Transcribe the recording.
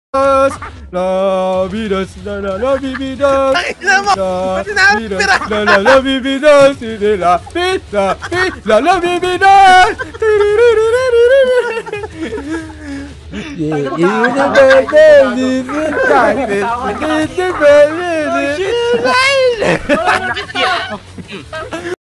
Labidas, lalabidas, Tangina mo! Pati na pira! lalabidas, lalabidas. Oh, shit!